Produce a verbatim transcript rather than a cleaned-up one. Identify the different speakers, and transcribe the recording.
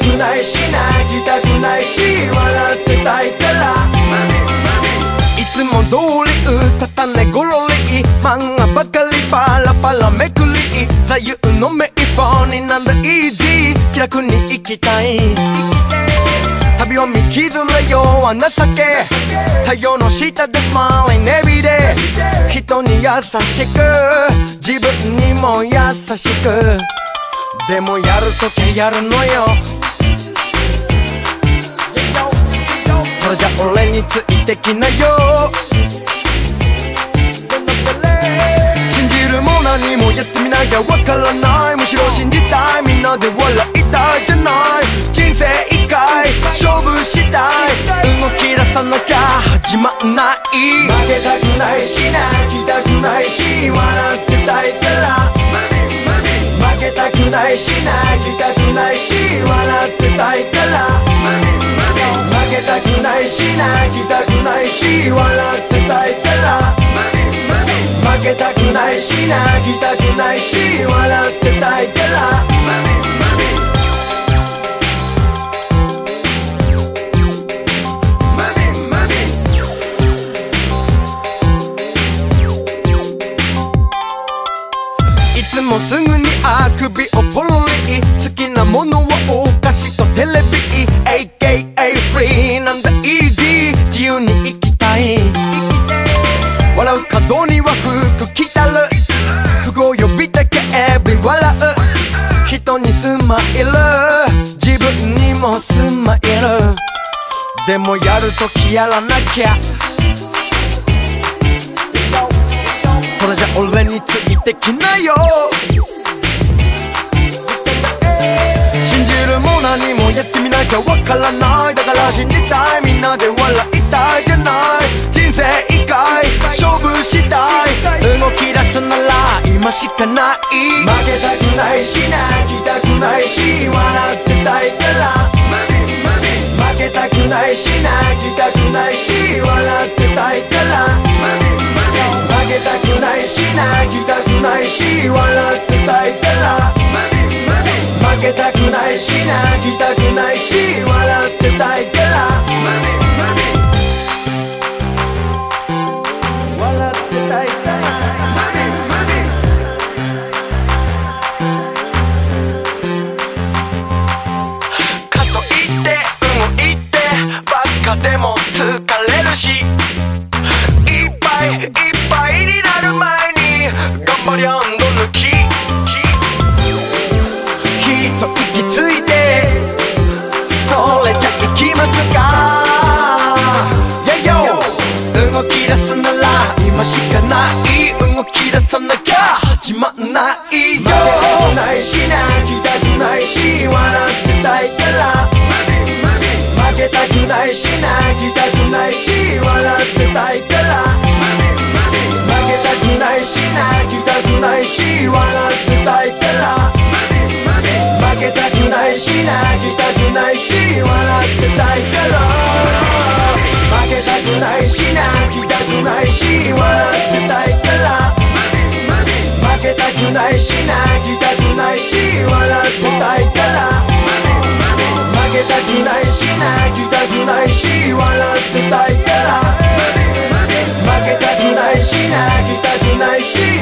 Speaker 1: くないし泣きたくないし笑ってたいから。いつも通り歌ったねゴロリ、漫画ばかりパラパラめくり、座右の銘一本になんだイージー、気楽に生きたい。旅は道連れよは情け、太陽の下でスマイルエビで人に優しく自分にも優しく、でもやるときやるのよ。それじゃ俺についてきなよ。信じるも何もやってみなきゃわからない、むしろ信じたい、みんなで笑いたいじゃない。人生一回勝負したい、動き出さなきゃ始まんない。負けたくないし泣きたくないし笑ってたいから。負けたくないし泣きたくないし笑ってたいから。負けたくないし泣きたくないし笑ってたいから。負けたくないし泣きたくないし笑ってたいから。いつもすぐにあくびをポロリ、好きなものはお菓子とテレビ エーケーエー フリーなんだイージー、自由に生きたい。笑う角には服着たる、服を呼びたけエブリ笑う、人にスマイル自分にもスマイル、でもやるときやらなきゃ。それじゃ俺についてきなよ。信じるも何もやってみなきゃわからない、だから信じたい、みんなで笑いたいじゃない。人生一回勝負したい、動き出すなら今しかない。負けたくないし泣きたくないし笑ってたいから。負けたくないし泣きたくないし笑ってたいから。負けたくないし泣きたくないし笑ってたいから。負けたくないし泣きたくないし笑ってたいから。笑ってたいから。かといって動いてばっかでも疲れるし、いっぱいいっぱいになる前に頑張りゃんど抜き、ひと息ついてそれじゃいきますか。動き出すなら今しかない、動き出さなきゃ始まんないよ。負けたくないし泣きたくないし笑ってたいから。負けたくないし泣きたくないし笑ってたいから。負けたくないし泣きたくないし笑ってたいから。負けたくないし泣きたくないし笑ってたいから。負けたくないし泣きたくないし笑ってたいから。負けたくないし泣きたくないし笑ってたいから。負けたくないし泣きたくないし笑ってたいから。負けたくないし泣きたくないし